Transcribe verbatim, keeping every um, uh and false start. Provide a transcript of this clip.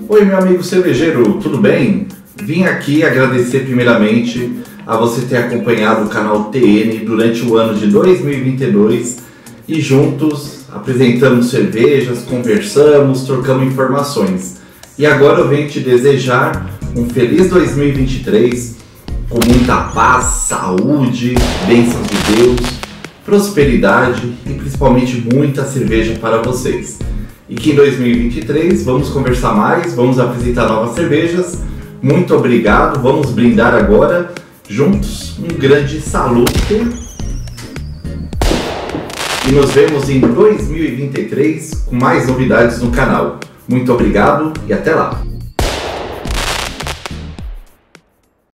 Oi, meu amigo cervejeiro, tudo bem? Vim aqui agradecer primeiramente a você ter acompanhado o canal T N durante o ano de dois mil e vinte e dois e juntos apresentamos cervejas, conversamos, trocamos informações. E agora eu venho te desejar um feliz dois mil e vinte e três com muita paz, saúde, bênçãos de Deus, prosperidade e principalmente muita cerveja para vocês. E que em dois mil e vinte e três vamos conversar mais, vamos apresentar novas cervejas. Muito obrigado, vamos brindar agora juntos. Um grande salute e nos vemos em dois mil e vinte e três com mais novidades no canal. Muito obrigado e até lá!